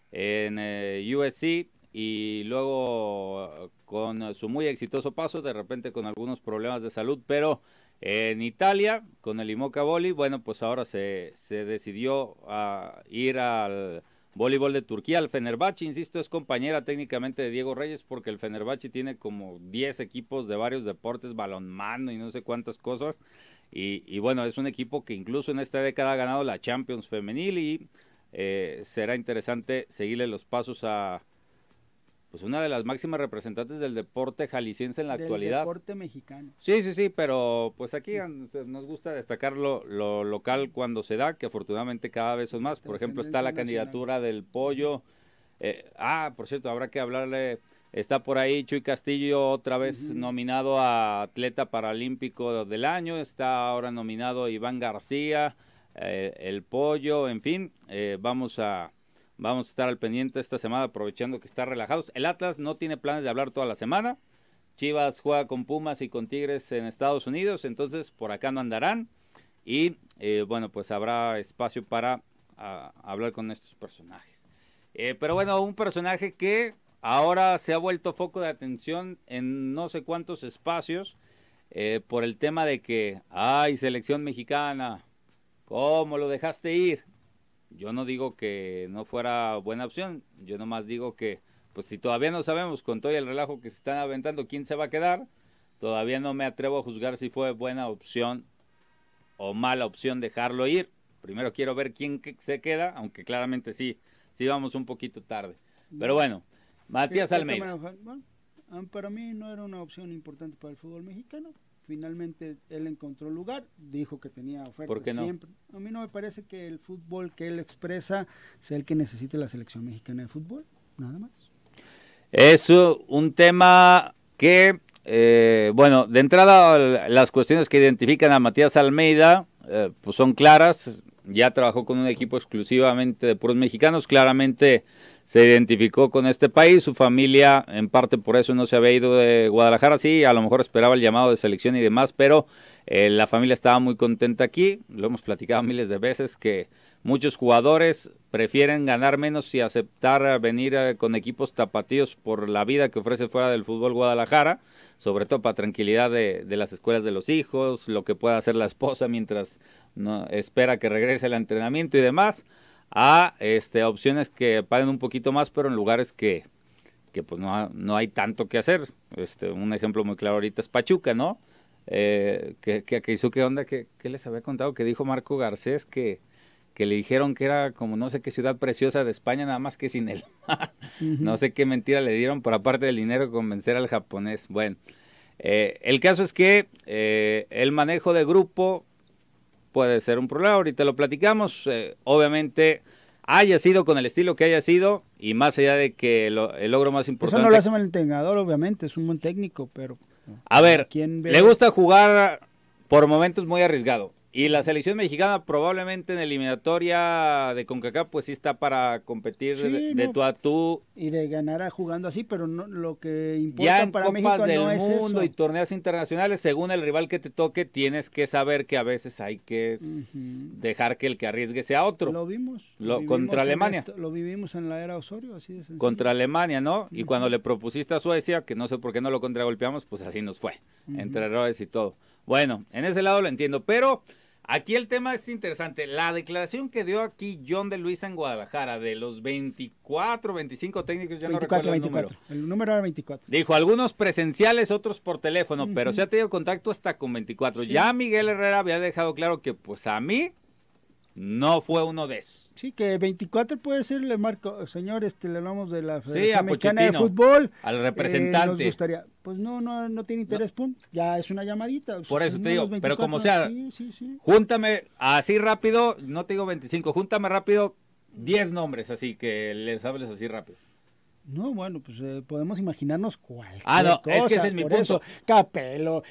en USC y luego con su muy exitoso paso, de repente con algunos problemas de salud, pero en Italia, con el Imoca Volley, bueno, pues ahora se decidió a ir al voleibol de Turquía, al Fenerbahce, insisto, es compañera técnicamente de Diego Reyes, porque el Fenerbahce tiene como 10 equipos de varios deportes, balonmano y no sé cuántas cosas, y bueno, es un equipo que incluso en esta década ha ganado la Champions femenil y será interesante seguirle los pasos a pues una de las máximas representantes del deporte jalisciense en la actualidad. Del deporte mexicano. Sí, sí, sí, pero pues aquí nos gusta destacar lo local cuando se da, que afortunadamente cada vez son más. Por ejemplo, está la candidatura del Pollo. Por cierto, habrá que hablarle. Está por ahí Chuy Castillo, otra vez nominado a Atleta Paralímpico del Año. Está ahora nominado Iván García, el Pollo, en fin. Vamos a estar al pendiente esta semana, aprovechando que está relajados. El Atlas no tiene planes de hablar toda la semana. Chivas juega con Pumas y con Tigres en Estados Unidos, entonces por acá no andarán. Y bueno, pues habrá espacio para hablar con estos personajes. Pero bueno, un personaje que ahora se ha vuelto foco de atención en no sé cuántos espacios por el tema de que, ay, selección mexicana, ¿cómo lo dejaste ir? Yo no digo que no fuera buena opción, yo nomás digo que, pues si todavía no sabemos con todo el relajo que se están aventando quién se va a quedar, todavía no me atrevo a juzgar si fue buena opción o mala opción dejarlo ir. Primero quiero ver quién se queda, aunque claramente sí vamos un poquito tarde. Pero bueno, Matías Almeida. Bueno, para mí no era una opción importante para el fútbol mexicano. Finalmente él encontró lugar, dijo que tenía ofertas. ¿Por qué no? Siempre. A mí no me parece que el fútbol que él expresa sea el que necesite la selección mexicana de fútbol, nada más. Es un tema que, bueno, de entrada las cuestiones que identifican a Matías Almeida pues son claras. Ya trabajó con un equipo exclusivamente de puros mexicanos, claramente se identificó con este país, su familia en parte por eso no se había ido de Guadalajara, sí, a lo mejor esperaba el llamado de selección y demás, pero la familia estaba muy contenta aquí, lo hemos platicado miles de veces, que muchos jugadores prefieren ganar menos y aceptar venir con equipos tapatíos por la vida que ofrece fuera del fútbol Guadalajara, sobre todo para tranquilidad de las escuelas de los hijos, lo que pueda hacer la esposa mientras no espera que regrese el entrenamiento y demás, a opciones que paguen un poquito más, pero en lugares que pues no hay tanto que hacer. Un ejemplo muy claro ahorita es Pachuca, ¿no? Que hizo qué onda, que les había contado, que dijo Marco Garcés que le dijeron que era como no sé qué ciudad preciosa de España, nada más que sin el mar. No sé qué mentira le dieron por aparte del dinero convencer al japonés. Bueno, el caso es que el manejo de grupo puede ser un problema, ahorita lo platicamos, obviamente haya sido con el estilo que haya sido y más allá de que el logro más importante... Eso no lo hace mal entrenador, obviamente, es un buen técnico, pero... A ver, le gusta jugar por momentos muy arriesgado y la selección mexicana probablemente en eliminatoria de CONCACAF pues sí está para competir de tú a tú. Y de ganar jugando así, pero no, lo que importa ya en para Copas México del no es Mundo eso. y torneos internacionales, según el rival que te toque, tienes que saber que a veces hay que dejar que el que arriesgue sea otro. Lo vimos. Contra Alemania. Lo vivimos en la era Osorio, así de sencillo. Contra Alemania, ¿no? Y cuando le propusiste a Suecia, que no sé por qué no lo contragolpeamos, pues así nos fue, entre errores y todo. Bueno, en ese lado lo entiendo, pero aquí el tema es interesante. La declaración que dio aquí John de Luisa en Guadalajara, de los 24, 25 técnicos, ya 24, no recuerdo 24. El número era 24. Dijo, algunos presenciales, otros por teléfono, pero se ha tenido contacto hasta con 24. Sí. Ya Miguel Herrera había dejado claro que, pues a mí, no fue uno de esos. Sí, que 24 puede ser, le marco, señor, le hablamos de la Federación sí, Mexicana de Fútbol. Al representante. Nos gustaría, pues no tiene interés, pum, ya es una llamadita. Por eso te digo, 24, pero como sea, sí. Júntame así rápido, no te digo 25, júntame rápido 10 nombres, así que les hables así rápido. No, bueno, pues podemos imaginarnos cualquier cosa. Es que ese es mi punto. Eso, Capello,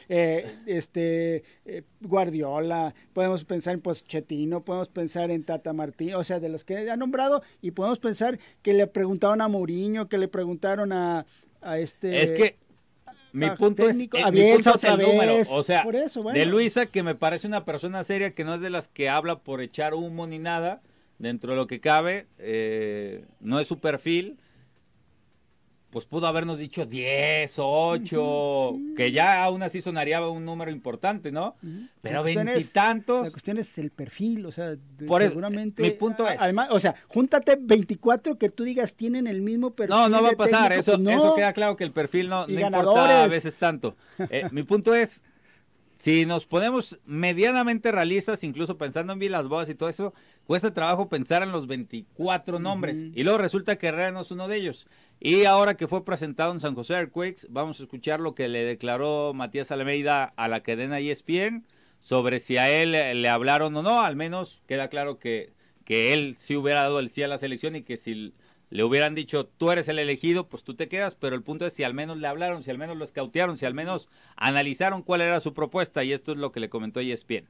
Guardiola, podemos pensar en Pochettino, podemos pensar en Tata Martino, o sea, de los que ha nombrado, y podemos pensar que le preguntaron a Mourinho, que le preguntaron a Es que mi punto técnico, es, a Bielsa otra vez. Número, o sea, por eso, bueno. de Luisa, que me parece una persona seria, que no es de las que habla por echar humo ni nada, dentro de lo que cabe, no es su perfil, pues pudo habernos dicho 10, 8, sí. que ya aún así sonaría un número importante, ¿no? Pero veintitantos. La cuestión es el perfil, o sea, seguramente. Mi punto es. Además, o sea, júntate 24 que tú digas tienen el mismo perfil. No va a pasar, técnico, eso, pues no. eso queda claro que el perfil no ganadores. Importa a veces tanto. Mi punto es, si nos ponemos medianamente realistas, incluso pensando en Vilas Boas y todo eso, cuesta trabajo pensar en los 24 nombres. Y luego resulta que Herrera no es uno de ellos. Y ahora que fue presentado en San José Earthquakes, vamos a escuchar lo que le declaró Matías Almeida a la cadena ESPN sobre si a él le hablaron o no. Al menos queda claro que él sí hubiera dado el sí a la selección y que si le hubieran dicho tú eres el elegido, pues tú te quedas, pero el punto es si al menos le hablaron, si al menos lo escautearon, si al menos analizaron cuál era su propuesta, y esto es lo que le comentó ESPN.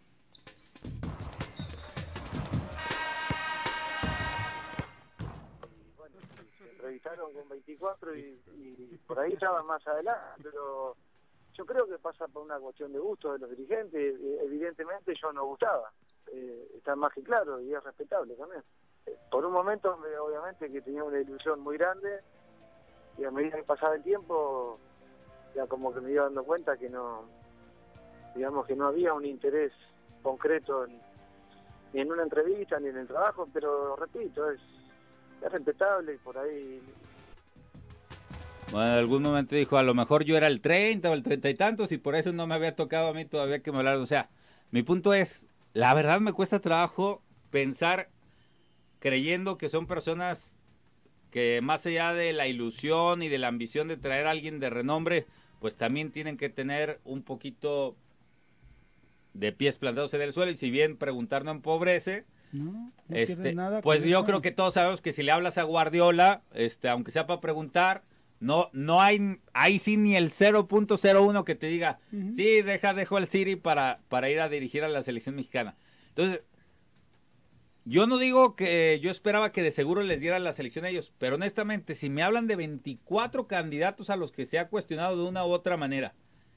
Bueno, se entrevistaron con 24 y por ahí estaban más adelante, pero yo creo que pasa por una cuestión de gusto de los dirigentes. Evidentemente yo no gustaba, está más que claro y es respetable también. Por un momento, obviamente, que tenía una ilusión muy grande, y a medida que pasaba el tiempo, ya como que me iba dando cuenta que no, digamos que no había un interés concreto ni en una entrevista ni en el trabajo, pero repito, es respetable y por ahí. Bueno, en algún momento dijo, a lo mejor yo era el 30 o el 30 y tantos y por eso no me había tocado a mí todavía que me hablaran. O sea, mi punto es, la verdad me cuesta trabajo pensar creyendo que son personas que más allá de la ilusión y de la ambición de traer a alguien de renombre, pues también tienen que tener un poquito de pies plantados en el suelo, y si bien preguntar no empobrece, pues yo creo que todos sabemos que si le hablas a Guardiola, aunque sea para preguntar, no hay ahí sí ni el 0.01 que te diga, sí, dejo el City para ir a dirigir a la selección mexicana. Entonces, yo no digo que yo esperaba que de seguro les dieran la selección a ellos, pero honestamente, si me hablan de 24 candidatos a los que se ha cuestionado de una u otra manera,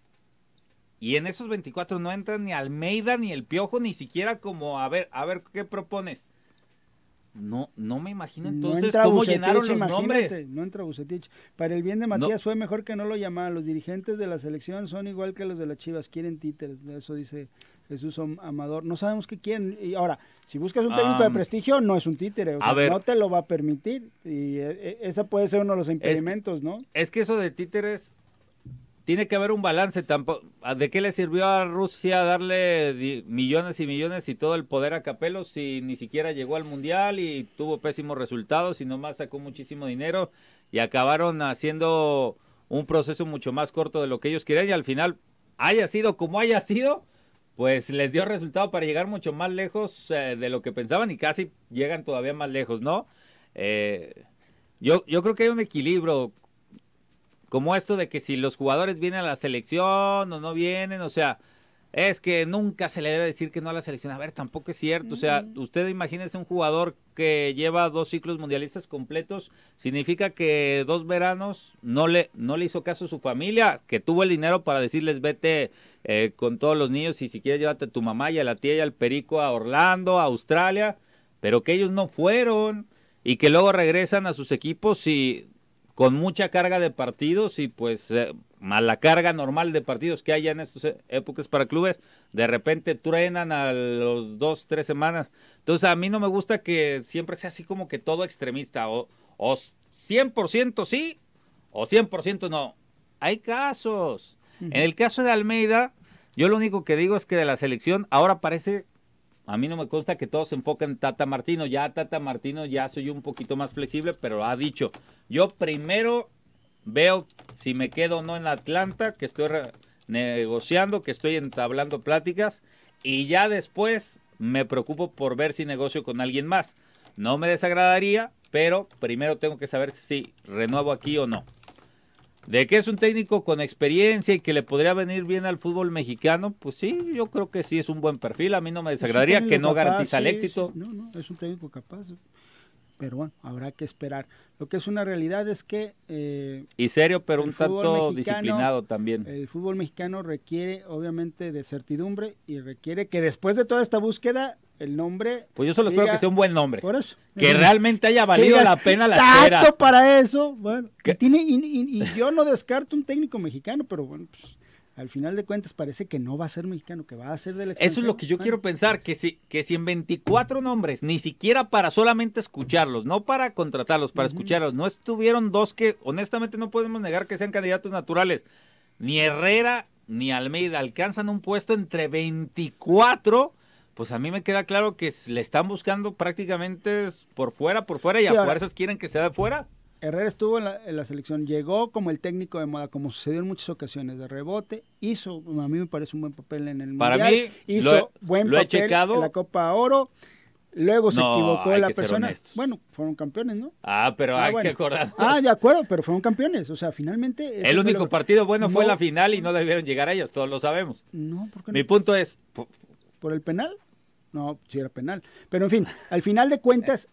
y en esos 24 no entran ni Almeida ni el Piojo, ni siquiera como, a ver, ¿qué propones? No me imagino entonces cómo Bucetich, llenaron los nombres. No entra Bucetich. Para el bien de Matías fue mejor que no lo llamaran. Los dirigentes de la selección son igual que los de las Chivas, quieren títeres. Eso dice Jesús Amador. No sabemos qué quieren. Y ahora, si buscas un técnico de prestigio, no es un títere. O sea, no te lo va a permitir. Y ese puede ser uno de los impedimentos, ¿no? Es que eso de títeres, tiene que haber un balance. ¿De qué le sirvió a Rusia darle millones y millones y todo el poder a Capello si ni siquiera llegó al Mundial y tuvo pésimos resultados y nomás sacó muchísimo dinero y acabaron haciendo un proceso mucho más corto de lo que ellos querían, y al final, haya sido como haya sido, pues les dio resultado para llegar mucho más lejos de lo que pensaban, y casi llegan todavía más lejos, ¿no? Yo creo que hay un equilibrio, como esto de que si los jugadores vienen a la selección o no vienen, o sea, es que nunca se le debe decir que no a la selección. A ver, tampoco es cierto. O sea, usted imagínese un jugador que lleva 2 ciclos mundialistas completos, significa que 2 veranos no le hizo caso a su familia, que tuvo el dinero para decirles vete con todos los niños y si quieres llévate a tu mamá y a la tía y al perico a Orlando, a Australia, pero que ellos no fueron y que luego regresan a sus equipos y con mucha carga de partidos y pues más la carga normal de partidos que hay en estas épocas para clubes, de repente truenan a los 2, 3 semanas. Entonces a mí no me gusta que siempre sea así como que todo extremista, o 100% sí, o 100% no. Hay casos. En el caso de Almeida, yo lo único que digo es que de la selección, ahora parece, a mí no me consta que todos se enfoquen en Tata Martino. Ya Tata Martino ya soy un poquito más flexible, pero ha dicho, yo primero veo si me quedo o no en Atlanta, que estoy negociando, que estoy entablando pláticas, y ya después me preocupo por ver si negocio con alguien más. No me desagradaría, pero primero tengo que saber si renuevo aquí o no. De que es un técnico con experiencia y que le podría venir bien al fútbol mexicano, pues sí, yo creo que sí es un buen perfil. A mí no me desagradaría, que no garantiza el éxito. Sí. No, es un técnico capaz. Pero bueno, habrá que esperar. Lo que es una realidad es que... y serio, pero un tanto disciplinado también. El fútbol mexicano requiere, obviamente, de certidumbre y requiere que después de toda esta búsqueda el nombre. Pues yo solo espero que sea un buen nombre. Por eso. Que realmente haya valido la pena la espera. Tanto para eso. Bueno, y yo no descarto un técnico mexicano, pero bueno, pues al final de cuentas parece que no va a ser mexicano, que va a ser del extranjero. Eso es lo que yo quiero pensar, que si en 24 nombres, ni siquiera para solamente escucharlos, no para contratarlos, para escucharlos, no estuvieron dos que honestamente no podemos negar que sean candidatos naturales. Ni Herrera ni Almeida alcanzan un puesto entre 24, pues a mí me queda claro que le están buscando prácticamente por fuera y a fuerzas quieren que sea de fuera. Herrera estuvo en la selección, llegó como el técnico de moda, como sucedió en muchas ocasiones, de rebote, hizo, a mí me parece un buen papel en el Para Mundial, mí, hizo buen lo he papel checado. en la Copa Oro, luego se equivocó la persona. Bueno, fueron campeones, ¿no? Pero hay que acordarnos. De acuerdo, pero fueron campeones, o sea, finalmente... El único partido bueno fue la final y no debieron llegar a ellos, todos lo sabemos. No, ¿por qué no? Mi punto es... ¿Por el penal? No, sí era penal. Pero en fin, al final de cuentas,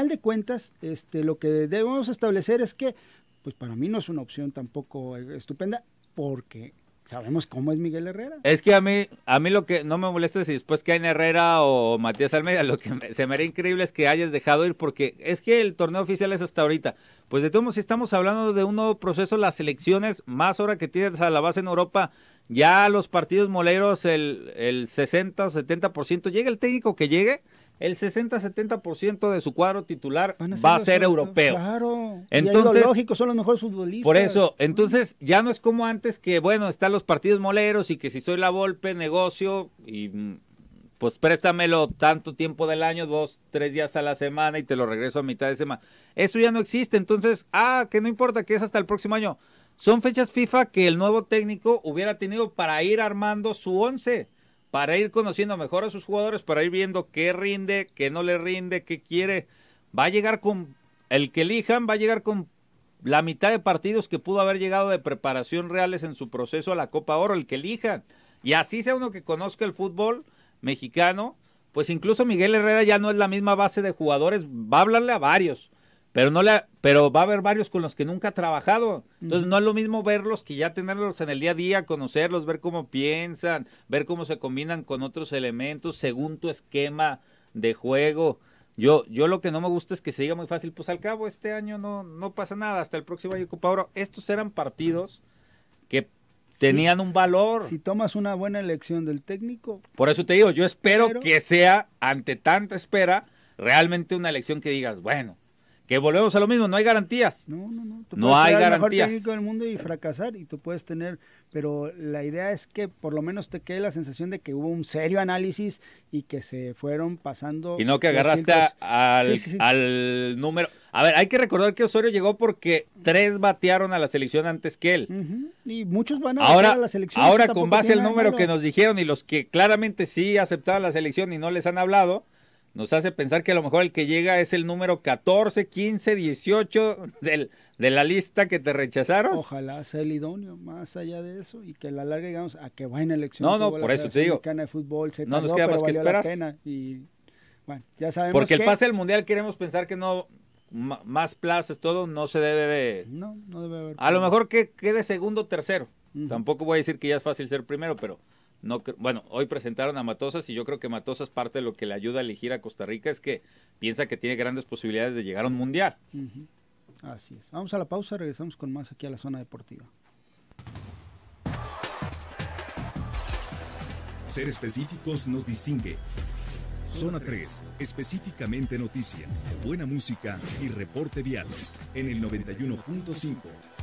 lo que debemos establecer es que, pues para mí no es una opción tampoco estupenda, porque sabemos cómo es Miguel Herrera. Es que a mí lo que no me molesta es si después caen Herrera o Matías Almeida, lo que se me haría increíble es que hayas dejado ir, porque es que el torneo oficial es hasta ahorita. Pues de todos modos, si estamos hablando de un nuevo proceso, las selecciones, más ahora que tienes a la base en Europa, ya los partidos moleros, el 60 o 70%, llega el técnico que llegue, el 60-70% de su cuadro titular va a ser europeo. Claro, entonces, lógico, son los mejores futbolistas. Por eso, entonces ya no es como antes que, bueno, están los partidos moleros y que si soy la Volpe, negocio y pues préstamelo tanto tiempo del año, 2-3 días a la semana y te lo regreso a mitad de semana. Eso ya no existe, entonces, que no importa, que es hasta el próximo año. Son fechas FIFA que el nuevo técnico hubiera tenido para ir armando su 11, para ir conociendo mejor a sus jugadores, para ir viendo qué rinde, qué no le rinde, qué quiere. Va a llegar con el que elijan, va a llegar con la mitad de partidos que pudo haber llegado de preparación reales en su proceso a la Copa Oro, el que elijan. Y así sea uno que conozca el fútbol mexicano, pues incluso Miguel Herrera ya no es la misma base de jugadores, va a hablarle a varios, pero va a haber varios con los que nunca ha trabajado. Entonces no es lo mismo verlos que ya tenerlos en el día a día, conocerlos, ver cómo piensan, ver cómo se combinan con otros elementos según tu esquema de juego. Yo lo que no me gusta es que se diga muy fácil, pues al cabo este año no pasa nada, hasta el próximo año Copa Oro. Estos eran partidos que tenían un valor. Si tomas una buena elección del técnico. Por eso te digo, yo espero que sea, ante tanta espera, realmente una elección que digas, bueno, que volvemos a lo mismo, no hay garantías. No. No hay garantías. El mejor técnico del mundo y fracasar, y tú puedes tener, pero la idea es que por lo menos te quede la sensación de que hubo un serio análisis y que se fueron pasando. Y no que agarraste al número. A ver, hay que recordar que Osorio llegó porque 3 batearon a la selección antes que él. Y muchos van a batear a la selección. Ahora con base al número que nos dijeron y los que claramente sí aceptaban la selección y no les han hablado, nos hace pensar que a lo mejor el que llega es el número 14, 15, 18 de la lista que te rechazaron. Ojalá sea el idóneo, más allá de eso, y que a la larga digamos, qué buena elección. No, por eso te digo. Mexicana de fútbol, no nos queda más que esperar. La pena y bueno, ya sabemos porque el pase del Mundial queremos pensar que no, más plazas, todo, no se debe de... No debe haber. A lo mejor que quede segundo o tercero. Tampoco voy a decir que ya es fácil ser primero, pero... No, bueno, hoy presentaron a Matosas y yo creo que Matosas parte de lo que le ayuda a elegir a Costa Rica es que piensa que tiene grandes posibilidades de llegar a un mundial. Así es. Vamos a la pausa, regresamos con más aquí a la zona deportiva. Ser específicos nos distingue. Zona 3, específicamente noticias, buena música y reporte vial en el 91.5.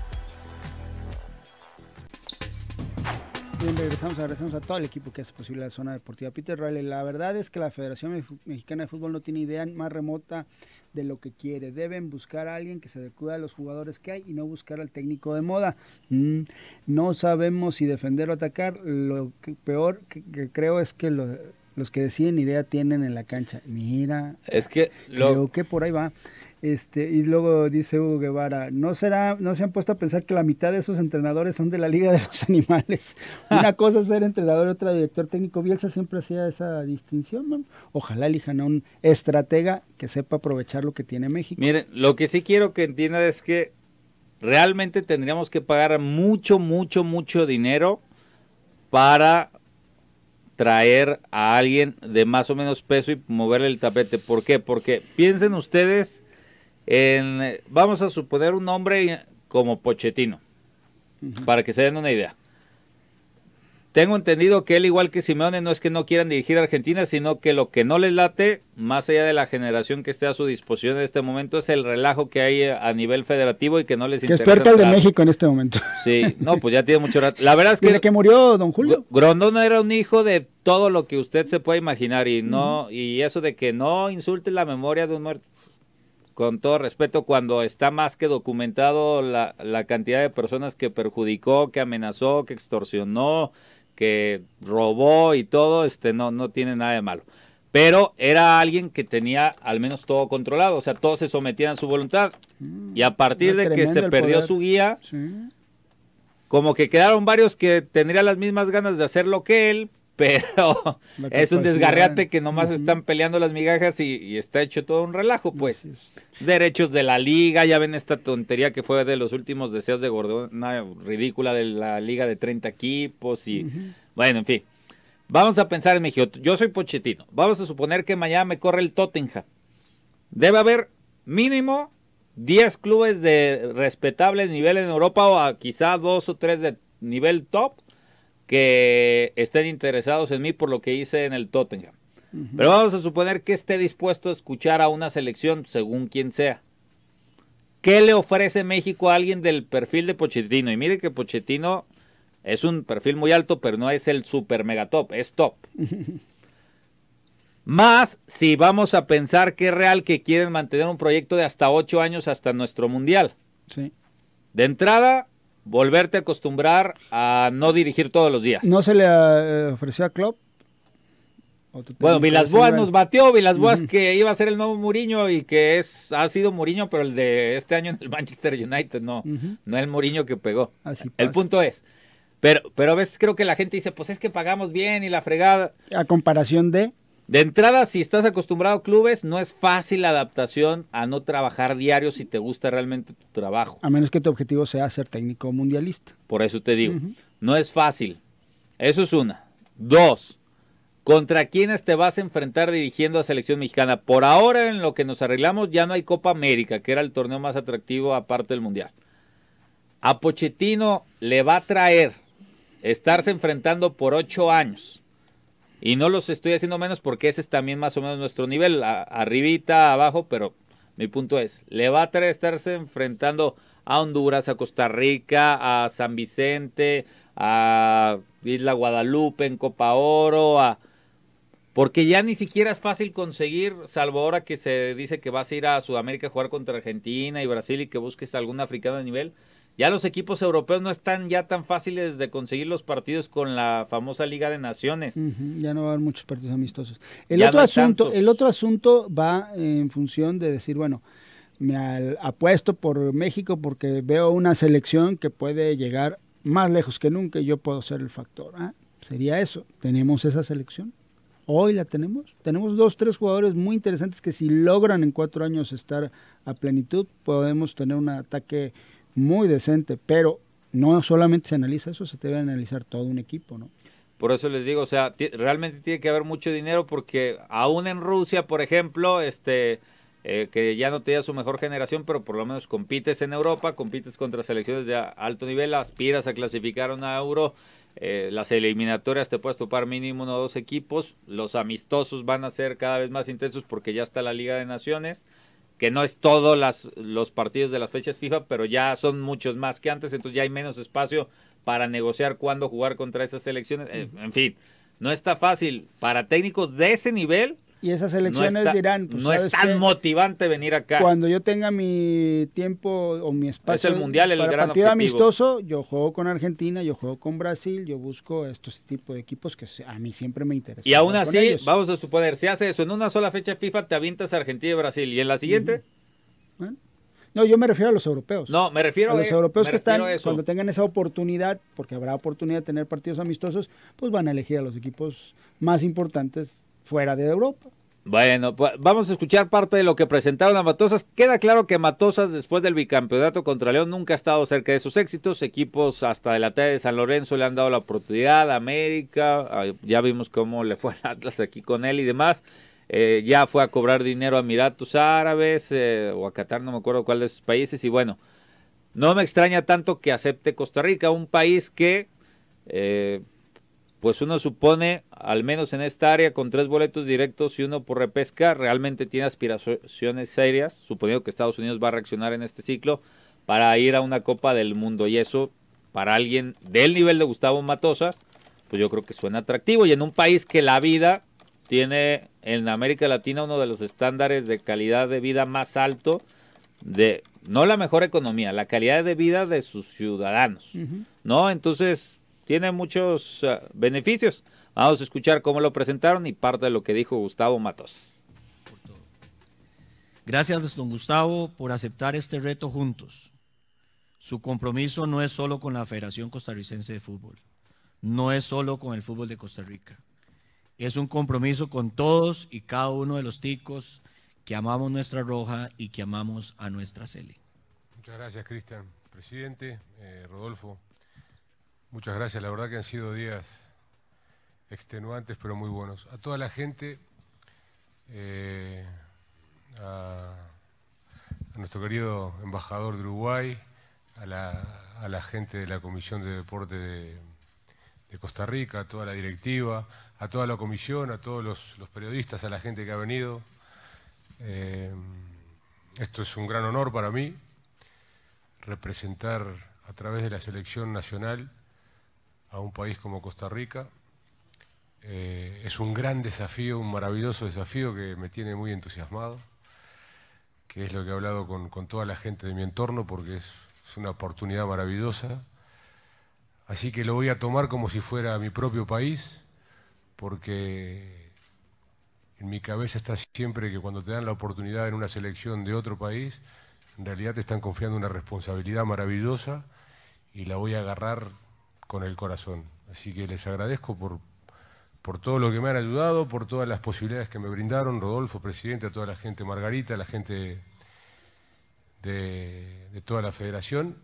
Bien, regresamos a todo el equipo que hace posible la zona deportiva. Peter Riley, la verdad es que la Federación Mexicana de Fútbol no tiene idea más remota de lo que quiere. Deben buscar a alguien que se adecue a los jugadores que hay y no buscar al técnico de moda. No sabemos si defender o atacar. Lo peor que creo es que los que deciden idea tienen en la cancha. Mira, es que creo que por ahí va. Y luego dice Hugo Guevara, ¿no se han puesto a pensar que la mitad de esos entrenadores son de la Liga de los Animales? Una cosa es ser entrenador, otra director técnico. Bielsa siempre hacía esa distinción, ¿no? Ojalá elijan a un estratega que sepa aprovechar lo que tiene México. Miren, lo que sí quiero que entiendan es que realmente tendríamos que pagar mucho dinero para traer a alguien de más o menos peso y moverle el tapete. ¿Por qué? Porque piensen ustedes en, vamos a suponer un hombre como Pochettino, para que se den una idea. Tengo entendido que él, igual que Simeone, no es que no quieran dirigir a Argentina, sino que lo que no les late, más allá de la generación que esté a su disposición en este momento, es el relajo que hay a nivel federativo y que no les interesa. Que es peor que el de México en este momento. Sí, no, pues ya tiene mucho rato. La verdad es que... Desde que murió don Julio. Grondona era un hijo de todo lo que usted se puede imaginar y no y eso de que no insulte la memoria de un muerto. Con todo respeto, cuando está más que documentado la cantidad de personas que perjudicó, que amenazó, que extorsionó, que robó y todo, no tiene nada de malo. Pero era alguien que tenía al menos todo controlado, o sea, todos se sometían a su voluntad. Y a partir de que se perdió su guía, como que quedaron varios que tendrían las mismas ganas de hacer lo que él, pero es un desgarriate que nomás están peleando las migajas y está hecho todo un relajo, pues. Derechos de la liga, ya ven esta tontería que fue de los últimos deseos de Gordona, ridícula de la liga de 30 equipos y bueno, en fin. Vamos a pensar en México, yo soy Pochettino, vamos a suponer que mañana me corre el Tottenham. Debe haber mínimo 10 clubes de respetable nivel en Europa o quizá 2 o 3 de nivel top que estén interesados en mí por lo que hice en el Tottenham. Pero vamos a suponer que esté dispuesto a escuchar a una selección según quien sea. ¿Qué le ofrece México a alguien del perfil de Pochettino? Y mire que Pochettino es un perfil muy alto, pero no es el super mega top, es top. Más si vamos a pensar que es real que quieren mantener un proyecto de hasta 8 años hasta nuestro mundial. Sí. De entrada, volverte a acostumbrar a no dirigir todos los días. ¿No se le ofreció a Klopp? Bueno, Villas-Boas nos batió, Villas-Boas que iba a ser el nuevo Mourinho y que ha sido Mourinho, pero el de este año en el Manchester United, no el Mourinho que pegó. El punto es, pero a veces creo que la gente dice, pues es que pagamos bien y la fregada. A comparación de... De entrada, si estás acostumbrado a clubes, no es fácil la adaptación a no trabajar diario si te gusta realmente tu trabajo. A menos que tu objetivo sea ser técnico mundialista. Por eso te digo, no es fácil. Eso es una. 2, ¿contra quiénes te vas a enfrentar dirigiendo a selección mexicana? Por ahora, en lo que nos arreglamos, ya no hay Copa América, que era el torneo más atractivo aparte del Mundial. A Pochettino le va a traer estarse enfrentando por 8 años. Y no los estoy haciendo menos porque ese es también más o menos nuestro nivel, arribita, abajo, pero mi punto es, le va a traer estarse enfrentando a Honduras, a Costa Rica, a San Vicente, a Isla Guadalupe en Copa Oro, porque ya ni siquiera es fácil conseguir, salvo ahora que se dice que vas a ir a Sudamérica a jugar contra Argentina y Brasil y que busques algún africano de nivel. Ya los equipos europeos no están ya tan fáciles de conseguir los partidos con la famosa Liga de Naciones. Ya no va a haber muchos partidos amistosos. El otro asunto va en función de decir, bueno, me apuesto por México porque veo una selección que puede llegar más lejos que nunca y yo puedo ser el factor. Sería eso. ¿Tenemos esa selección? Hoy la tenemos. Tenemos 2, 3 jugadores muy interesantes que si logran en 4 años estar a plenitud, podemos tener un ataque muy decente, pero no solamente se analiza eso, se debe analizar todo un equipo, ¿no? Por eso les digo, o sea, realmente tiene que haber mucho dinero porque aún en Rusia, por ejemplo, que ya no te da su mejor generación, pero por lo menos compites en Europa, compites contra selecciones de alto nivel, aspiras a clasificar a una Euro, las eliminatorias te puedes topar mínimo 1 o 2 equipos, los amistosos van a ser cada vez más intensos porque ya está la Liga de Naciones, que no es todos los partidos de las fechas FIFA, pero ya son muchos más que antes, entonces ya hay menos espacio para negociar cuándo jugar contra esas selecciones. En fin, no está fácil para técnicos de ese nivel. Y esas selecciones dirán, pues, no es tan motivante venir acá. Cuando yo tenga mi tiempo o mi espacio es el mundial, el para gran partido objetivo. amistoso, yo juego con Argentina, yo juego con Brasil, yo busco estos tipos de equipos que a mí siempre me interesan. Y aún así, vamos a suponer, si hace eso en una sola fecha FIFA, te avientas a Argentina y Brasil, y en la siguiente... ¿Bueno? No, yo me refiero a los europeos. No, me refiero a los europeos que están, cuando tengan esa oportunidad, porque habrá oportunidad de tener partidos amistosos, pues van a elegir a los equipos más importantes fuera de Europa. Bueno, pues vamos a escuchar parte de lo que presentaron a Matosas. Queda claro que Matosas, después del bicampeonato contra León, nunca ha estado cerca de sus éxitos. Equipos hasta de la talla de San Lorenzo le han dado la oportunidad, América, ya vimos cómo le fue al Atlas aquí con él y demás. Ya fue a cobrar dinero a Emiratos Árabes o a Qatar, no me acuerdo cuál de esos países. Y bueno, no me extraña tanto que acepte Costa Rica, un país que... pues uno supone, al menos en esta área, con 3 boletos directos y 1 por repesca, realmente tiene aspiraciones serias, suponiendo que Estados Unidos va a reaccionar en este ciclo, para ir a una Copa del Mundo. Y eso, para alguien del nivel de Gustavo Matosas, pues yo creo que suena atractivo. Y en un país que la vida tiene en América Latina uno de los estándares de calidad de vida más alto, de no la mejor economía, la calidad de vida de sus ciudadanos, ¿no? Entonces... tiene muchos beneficios. Vamos a escuchar cómo lo presentaron y parte de lo que dijo Gustavo Matos. Gracias, don Gustavo, por aceptar este reto juntos. Su compromiso no es solo con la Federación Costarricense de Fútbol, no es solo con el fútbol de Costa Rica. Es un compromiso con todos y cada uno de los ticos que amamos nuestra roja y que amamos a nuestra Cele. Muchas gracias, Cristian. Presidente, Rodolfo. Muchas gracias, la verdad que han sido días extenuantes pero muy buenos. A toda la gente, a nuestro querido embajador de Uruguay, a la gente de la Comisión de Deporte de Costa Rica, a toda la directiva, a toda la comisión, a todos los periodistas, a la gente que ha venido. Esto es un gran honor para mí, representar a través de la selección nacional a un país como Costa Rica. Es un gran desafío, un maravilloso desafío que me tiene muy entusiasmado, que es lo que he hablado con toda la gente de mi entorno, porque es una oportunidad maravillosa. Así que lo voy a tomar como si fuera mi propio país, porque en mi cabeza está siempre que cuando te dan la oportunidad en una selección de otro país, en realidad te están confiando una responsabilidad maravillosa y la voy a agarrar con el corazón. Así que les agradezco por todo lo que me han ayudado, por todas las posibilidades que me brindaron, Rodolfo, presidente, a toda la gente, Margarita, a la gente de toda la federación.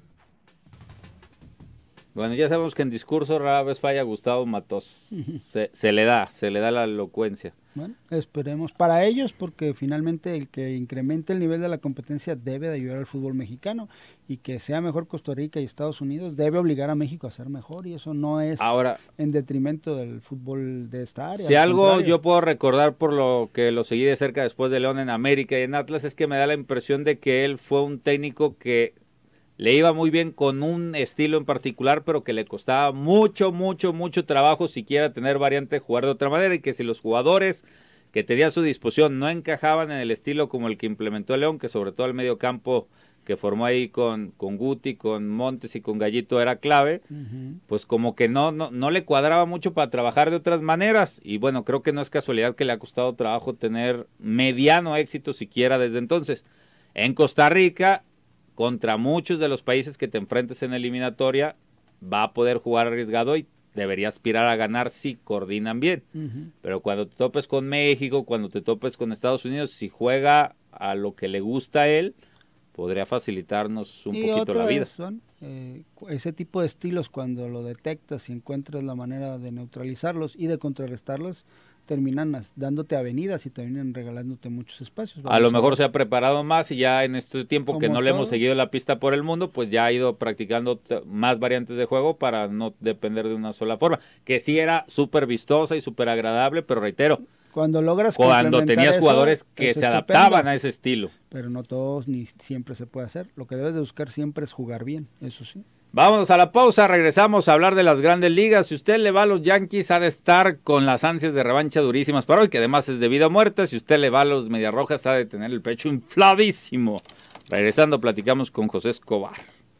Bueno, ya sabemos que en discurso rara vez falla Gustavo Matos. Se le da la elocuencia. Bueno, esperemos para ellos, porque finalmente el que incremente el nivel de la competencia debe de ayudar al fútbol mexicano, y que sea mejor Costa Rica y Estados Unidos debe obligar a México a ser mejor, y eso no es ahora en detrimento del fútbol de esta área. Si algo contrario, yo puedo recordar por lo que lo seguí de cerca después de León en América y en Atlas, es que me da la impresión de que él fue un técnico que le iba muy bien con un estilo en particular, pero que le costaba mucho trabajo siquiera tener variante, jugar de otra manera, y que si los jugadores que tenía a su disposición no encajaban en el estilo como el que implementó León, que sobre todo el medio campo que formó ahí con Guti, con Montes y con Gallito era clave, pues como que no le cuadraba mucho para trabajar de otras maneras. Y bueno, creo que no es casualidad que le ha costado trabajo tener mediano éxito siquiera desde entonces. En Costa Rica, contra muchos de los países que te enfrentes en eliminatoria, va a poder jugar arriesgado y debería aspirar a ganar si coordinan bien. Pero cuando te topes con México, cuando te topes con Estados Unidos, si juega a lo que le gusta a él, podría facilitarnos un poquito la vida. Ese tipo de estilos, cuando lo detectas y encuentras la manera de neutralizarlos y de contrarrestarlos, terminan dándote avenidas y terminan regalándote muchos espacios. A lo mejor se ha preparado más y ya en este tiempo que no le hemos seguido la pista por el mundo, pues ya ha ido practicando más variantes de juego para no depender de una sola forma, que sí era súper vistosa y súper agradable, pero reitero, cuando tenías eso, jugadores que se adaptaban a ese estilo. Pero no todos ni siempre se puede hacer. Lo que debes de buscar siempre es jugar bien, eso sí. Vámonos a la pausa, regresamos a hablar de las grandes ligas. Si usted le va a los Yankees, ha de estar con las ansias de revancha durísimas para hoy, que además es de vida o muerte. Si usted le va a los Medias Rojas, ha de tener el pecho infladísimo. Regresando, platicamos con José Escobar.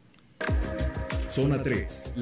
Zona 3.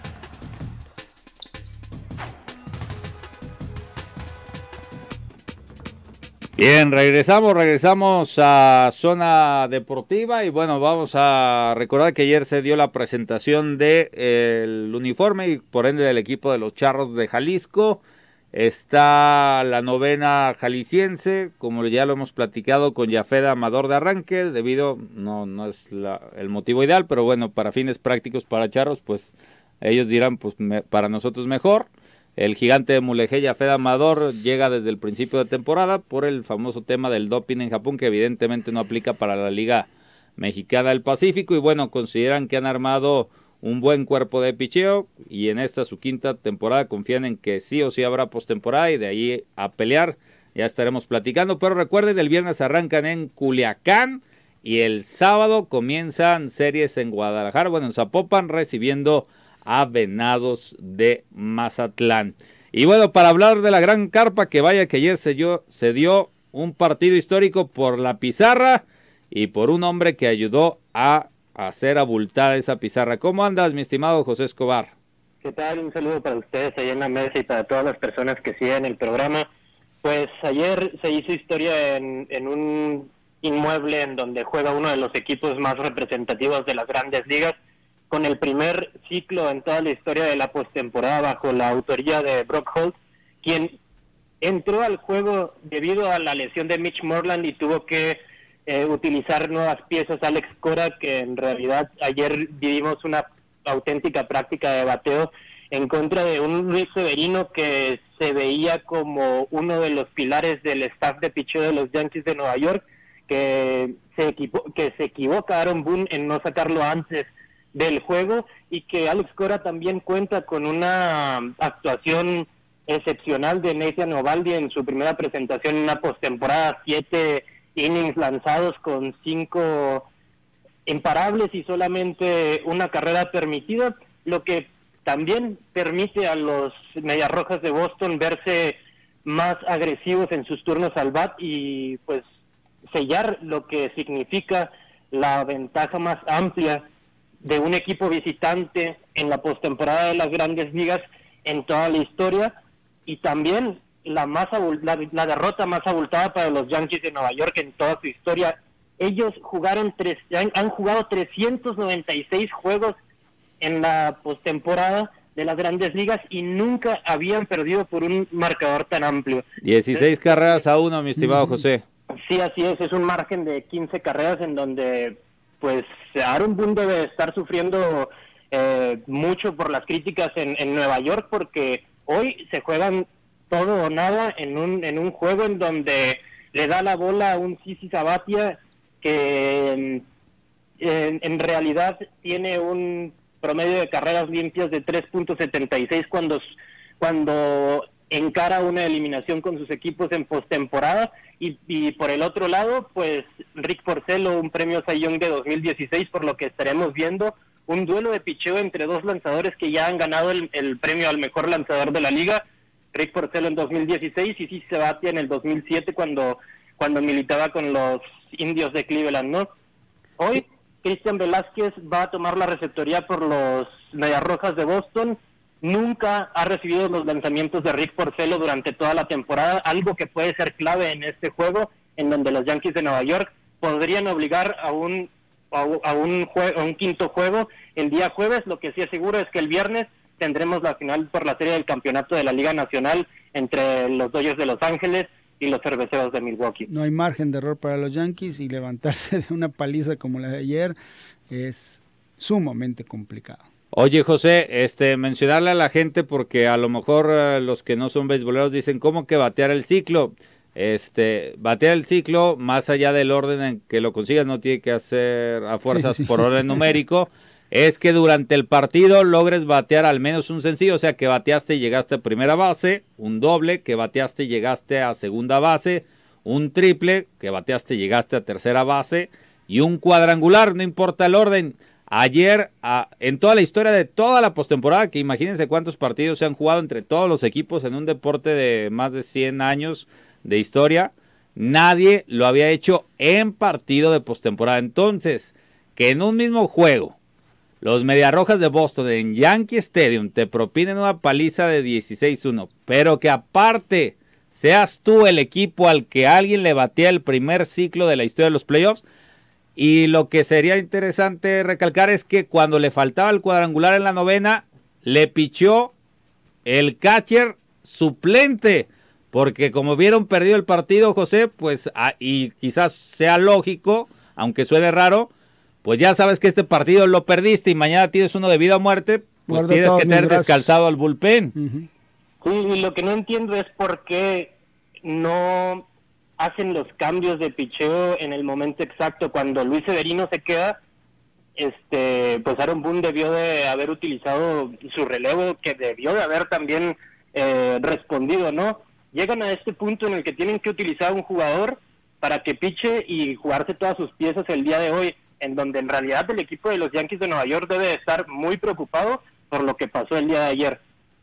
Bien, regresamos a Zona Deportiva y bueno, vamos a recordar que ayer se dio la presentación del uniforme y por ende del equipo de los Charros de Jalisco, Está la novena jalisciense, como ya lo hemos platicado, con Yafet Amador de arranque, debido, no es el motivo ideal, pero bueno, para fines prácticos para Charros, pues ellos dirán, pues para nosotros mejor. El gigante de Mulegé, Yafet Amador, llega desde el principio de temporada por el famoso tema del doping en Japón, que evidentemente no aplica para la Liga Mexicana del Pacífico, y bueno, consideran que han armado un buen cuerpo de picheo, y en esta su quinta temporada confían en que sí o sí habrá postemporada, y de ahí a pelear ya estaremos platicando. Pero recuerden, el viernes arrancan en Culiacán y el sábado comienzan series en Guadalajara, bueno, en Zapopan, recibiendo a Venados de Mazatlán. Y bueno, para hablar de la gran carpa, que vaya que ayer se dio un partido histórico por la pizarra y por un hombre que ayudó a hacer abultada esa pizarra. ¿Cómo andas, mi estimado José Escobar? ¿Qué tal? Un saludo para ustedes ahí en la mesa y para todas las personas que siguen el programa. Pues ayer se hizo historia en un inmueble en donde juega uno de los equipos más representativos de las grandes ligas, con el primer ciclo en toda la historia de la postemporada bajo la autoría de Brock Holt, quien entró al juego debido a la lesión de Mitch Moreland y tuvo que utilizar nuevas piezas. Alex Cora, que en realidad ayer vivimos una auténtica práctica de bateo en contra de un Luis Severino que se veía como uno de los pilares del staff de picheo de los Yankees de Nueva York, que se equivoca Aaron Boone en no sacarlo antes del juego, y que Alex Cora también cuenta con una actuación excepcional de Nathan Eovaldi en su primera presentación en una postemporada, 7 innings lanzados con 5 imparables y solamente una carrera permitida, lo que también permite a los Medias Rojas de Boston verse más agresivos en sus turnos al bat y pues sellar lo que significa la ventaja más amplia de un equipo visitante en la postemporada de las grandes ligas en toda la historia, y también la derrota más abultada para los Yankees de Nueva York en toda su historia. Ellos han jugado 396 juegos en la postemporada de las grandes ligas y nunca habían perdido por un marcador tan amplio. 16 carreras a 1, mi estimado José. Sí, así es un margen de 15 carreras en donde pues Aaron Boone debe estar sufriendo mucho por las críticas en Nueva York, porque hoy se juegan todo o nada en un juego en donde le da la bola a un Sisi Sabathia que en realidad tiene un promedio de carreras limpias de 3.76 cuando encara una eliminación con sus equipos en postemporada, y por el otro lado, pues Rick Porcello, un premio Cy Young de 2016, por lo que estaremos viendo un duelo de picheo entre dos lanzadores que ya han ganado el premio al mejor lanzador de la liga, Rick Porcello en 2016 y Sisi Sabathia en el 2007 cuando militaba con los Indios de Cleveland, ¿no? Hoy Cristian Velázquez va a tomar la receptoría por los Medias Rojas de Boston. Nunca ha recibido los lanzamientos de Rick Porcello durante toda la temporada, algo que puede ser clave en este juego, en donde los Yankees de Nueva York podrían obligar a un quinto juego el día jueves. Lo que sí es seguro es que el viernes tendremos la final por la serie del campeonato de la Liga Nacional entre los Dodgers de Los Ángeles y los Cerveceros de Milwaukee. No hay margen de error para los Yankees, y levantarse de una paliza como la de ayer es sumamente complicado. Oye, José, mencionarle a la gente, porque a lo mejor los que no son beisboleros dicen, ¿cómo que batear el ciclo? Batear el ciclo, más allá del orden en que lo consigas, no tiene que hacer a fuerzas por orden numérico, es que durante el partido logres batear al menos un sencillo, o sea, que bateaste y llegaste a primera base, un doble, que bateaste y llegaste a segunda base, un triple, que bateaste y llegaste a tercera base, y un cuadrangular, no importa el orden. Ayer, en toda la historia de toda la postemporada, que imagínense cuántos partidos se han jugado entre todos los equipos en un deporte de más de 100 años de historia, nadie lo había hecho en partido de postemporada. Entonces, que en un mismo juego, los Medias Rojas de Boston en Yankee Stadium te propinen una paliza de 16-1, pero que aparte seas tú el equipo al que alguien le batea el primer ciclo de la historia de los playoffs. Y lo que sería interesante recalcar es que cuando le faltaba el cuadrangular en la novena, le pichó el catcher suplente, porque como vieron perdido el partido, José, pues, y quizás sea lógico, aunque suene raro, pues ya sabes que este partido lo perdiste y mañana tienes uno de vida o muerte, pues Guarda tienes que tener brazos. descalzado al bullpen. Sí, y lo que no entiendo es por qué no hacen los cambios de picheo en el momento exacto. Cuando Luis Severino se queda, pues Aaron Boone debió de haber utilizado su relevo, que debió de haber también respondido, ¿no? Llegan a este punto en el que tienen que utilizar un jugador para que piche y jugarse todas sus piezas el día de hoy, en donde en realidad el equipo de los Yankees de Nueva York debe de estar muy preocupado por lo que pasó el día de ayer.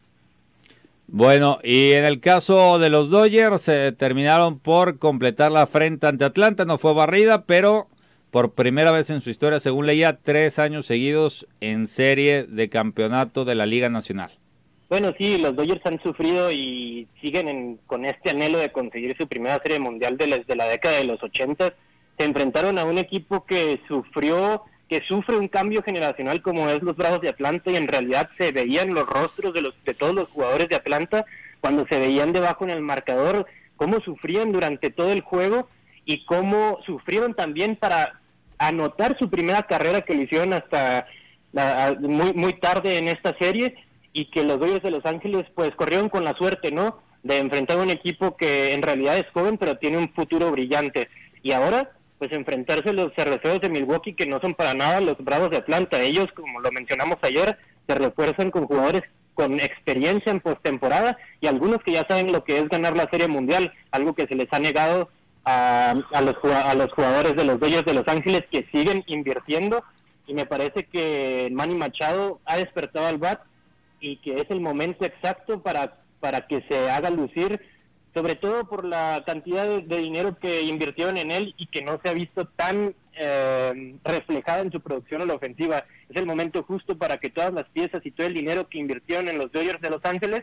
Bueno, y en el caso de los Dodgers, terminaron por completar la afrenta ante Atlanta, no fue barrida, pero por primera vez en su historia, según leía, 3 años seguidos en serie de campeonato de la Liga Nacional. Bueno, sí, los Dodgers han sufrido y siguen con este anhelo de conseguir su primera serie mundial desde la década de los 80. Se enfrentaron a un equipo que sufre un cambio generacional como es los Bravos de Atlanta, y en realidad se veían los rostros de todos los jugadores de Atlanta cuando se veían debajo en el marcador, cómo sufrían durante todo el juego y cómo sufrieron también para anotar su primera carrera, que lo hicieron hasta muy tarde en esta serie, y que los Dodgers de Los Ángeles pues corrieron con la suerte, ¿no?, de enfrentar a un equipo que en realidad es joven pero tiene un futuro brillante. Y ahora pues enfrentarse a los Cerveceros de Milwaukee, que no son para nada los Bravos de Atlanta. Ellos, como lo mencionamos ayer, se refuerzan con jugadores con experiencia en postemporada y algunos que ya saben lo que es ganar la Serie Mundial, algo que se les ha negado a los jugadores de los Dodgers de Los Ángeles, que siguen invirtiendo. Y me parece que Manny Machado ha despertado al bat y que es el momento exacto para que se haga lucir, sobre todo por la cantidad de dinero que invirtieron en él y que no se ha visto tan reflejada en su producción a la ofensiva. Es el momento justo para que todas las piezas y todo el dinero que invirtieron en los Dodgers de Los Ángeles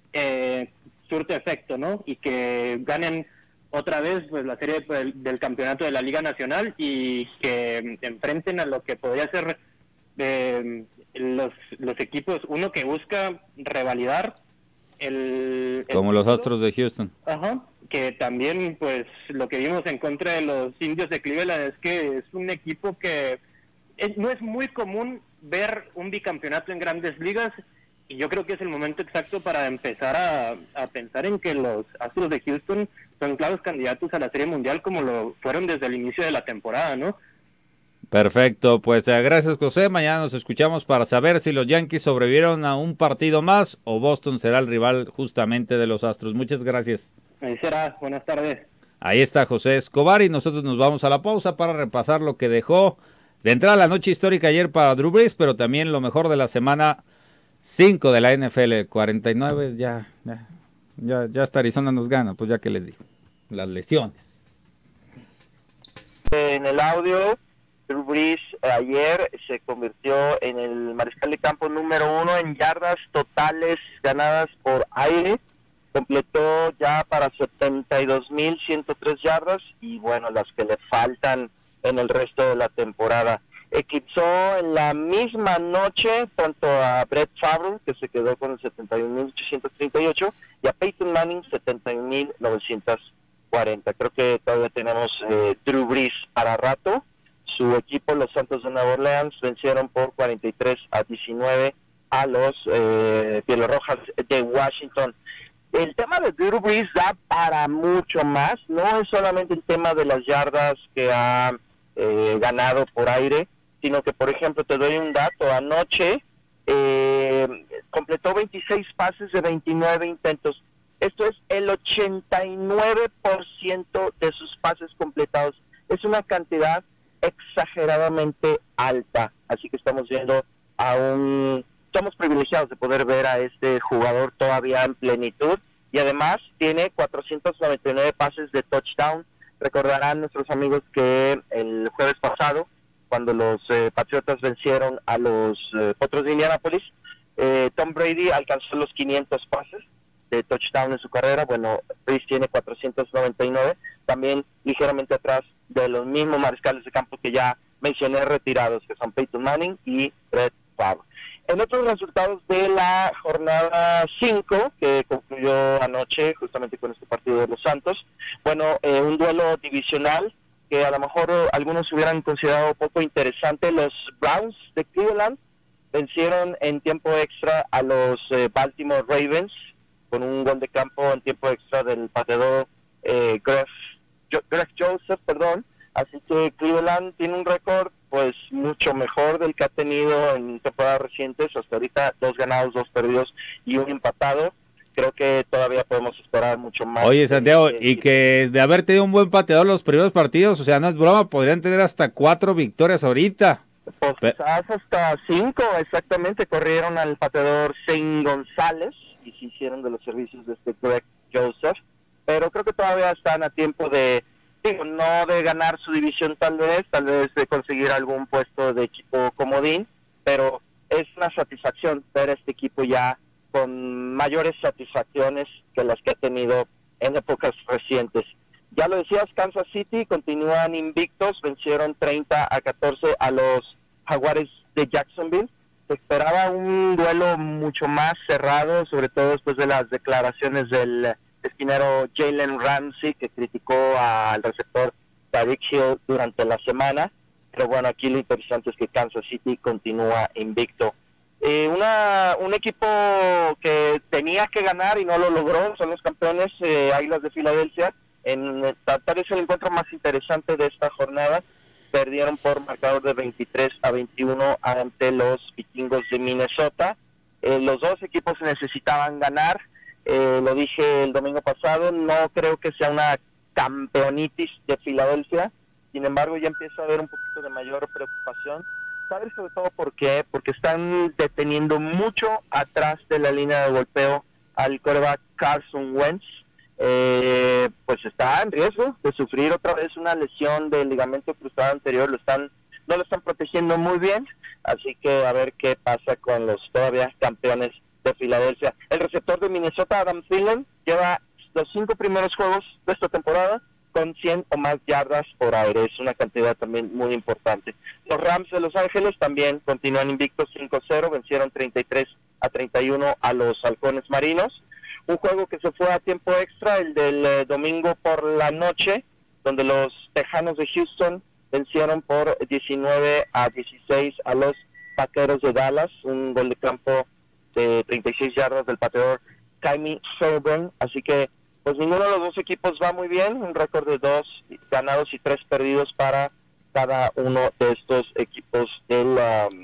surte efecto, ¿no? Y que ganen otra vez pues la serie del campeonato de la Liga Nacional y que enfrenten a lo que podría ser los equipos, uno que busca revalidar como los Astros de Houston. Ajá, que también pues lo que vimos en contra de los Indios de Cleveland es que es un equipo que no es muy común ver un bicampeonato en Grandes Ligas, y yo creo que es el momento exacto para empezar a pensar en que los Astros de Houston son claros candidatos a la Serie Mundial, como lo fueron desde el inicio de la temporada, ¿no? Perfecto, pues gracias, José. Mañana nos escuchamos para saber si los Yankees sobrevivieron a un partido más o Boston será el rival justamente de los Astros. Muchas gracias. Ahí será, buenas tardes. Ahí está José Escobar y nosotros nos vamos a la pausa para repasar lo que dejó de entrada la noche histórica ayer para Drew Brees, pero también lo mejor de la semana 5 de la NFL. 49, ya hasta Arizona nos gana, pues ya que les digo, las lesiones. En el audio, Drew Brees ayer se convirtió en el mariscal de campo número 1 en yardas totales ganadas por aire. Completó ya para 72.103 yardas y bueno, las que le faltan en el resto de la temporada. Eclipsó en la misma noche tanto a Brett Favre, que se quedó con el 71.838, y a Peyton Manning 71.940. Creo que todavía tenemos Drew Brees para rato. Su equipo, los Santos de Nueva Orleans, vencieron por 43-19 a los Pieles Rojas de Washington. El tema de Drew Brees da para mucho más, no es solamente el tema de las yardas que ha ganado por aire, sino que, por ejemplo, te doy un dato, anoche completó 26 pases de 29 intentos. Esto es el 89% de sus pases completados. Es una cantidad exageradamente alta, así que estamos viendo somos privilegiados de poder ver a este jugador todavía en plenitud, y además tiene 499 pases de touchdown. Recordarán nuestros amigos que el jueves pasado, cuando los Patriotas vencieron a los Potros de Indianápolis, Tom Brady alcanzó los 500 pases de touchdown en su carrera. Bueno, Brees tiene 499, también ligeramente atrás de los mismos mariscales de campo que ya mencioné retirados, que son Peyton Manning y Brett Favre. En otros resultados de la jornada 5, que concluyó anoche justamente con este partido de los Santos, bueno, un duelo divisional que a lo mejor algunos hubieran considerado poco interesante. Los Browns de Cleveland vencieron en tiempo extra a los Baltimore Ravens con un gol de campo en tiempo extra del pateador Greg Joseph, así que Cleveland tiene un récord pues mucho mejor del que ha tenido en temporadas recientes, hasta ahorita 2 ganados, 2 perdidos y 1 empatado. Creo que todavía podemos esperar mucho más. Oye, Santiago, y que de haber tenido un buen pateador los primeros partidos, o sea, no es broma, podrían tener hasta 4 victorias ahorita. Pues quizás hasta 5, exactamente. Corrieron al pateador Zane González y se hicieron de los servicios de este Greg Joseph, pero creo que todavía están a tiempo de, no de ganar su división tal vez de conseguir algún puesto de equipo comodín, pero es una satisfacción ver a este equipo ya con mayores satisfacciones que las que ha tenido en épocas recientes. Ya lo decías, Kansas City continúan invictos, vencieron 30-14 a los Jaguares de Jacksonville. Se esperaba un duelo mucho más cerrado, sobre todo después de las declaraciones del esquinero Jalen Ramsey, que criticó al receptor Tyreek Hill durante la semana. Pero bueno, aquí lo interesante es que Kansas City continúa invicto. Un equipo que tenía que ganar y no lo logró, son los campeones Águilas de Filadelfia. Tal vez el encuentro más interesante de esta jornada, perdieron por marcador de 23-21 ante los Vikingos de Minnesota. Los dos equipos necesitaban ganar, lo dije el domingo pasado, no creo que sea una campeonitis de Filadelfia, sin embargo ya empieza a haber un poquito de mayor preocupación. ¿Sabes sobre todo por qué? Porque están deteniendo mucho atrás de la línea de golpeo al quarterback Carson Wentz. Pues está en riesgo de sufrir otra vez una lesión del ligamento cruzado anterior, no lo están protegiendo muy bien, así que a ver qué pasa con los todavía campeones de Filadelfia. El receptor de Minnesota, Adam Thielen, lleva los 5 primeros juegos de esta temporada con 100 o más yardas por aire, es una cantidad también muy importante. Los Rams de Los Ángeles también continúan invictos 5-0, vencieron 33-31 a los Halcones Marinos. Un juego que se fue a tiempo extra, el del domingo por la noche, donde los Tejanos de Houston vencieron por 19-16 a los Vaqueros de Dallas, un gol de campo de 36 yardas del pateador Kymie Fairbairn, así que pues ninguno de los dos equipos va muy bien, un récord de 2 ganados y 3 perdidos para cada uno de estos equipos del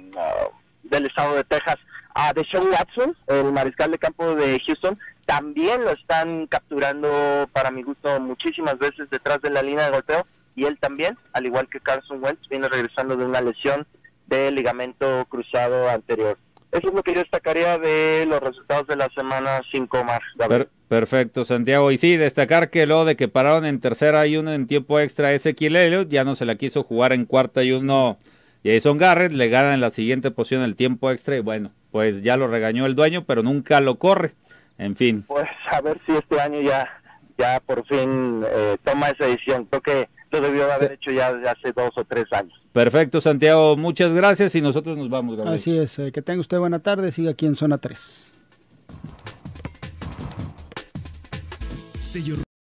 estado de Texas. A Deshaun Watson, el mariscal de campo de Houston, también lo están capturando, para mi gusto, muchísimas veces detrás de la línea de golpeo, y él también, al igual que Carson Wentz, viene regresando de una lesión de ligamento cruzado anterior. Eso es lo que yo destacaría de los resultados de la semana 5 más. Perfecto, Santiago. Y sí, destacar que lo de que pararon en 3rd y 1 en tiempo extra Ezequiel Elliott, ya no se la quiso jugar en 4th y 1 Jason Garrett, le gana en la siguiente posición el tiempo extra y bueno, pues ya lo regañó el dueño, pero nunca lo corre. En fin. Pues a ver si este año ya por fin toma esa decisión. Creo que lo debió de haber hecho ya desde hace 2 o 3 años. Perfecto, Santiago, muchas gracias y nosotros nos vamos, Gabriel. Así es, que tenga usted buena tarde, siga aquí en Zona 3.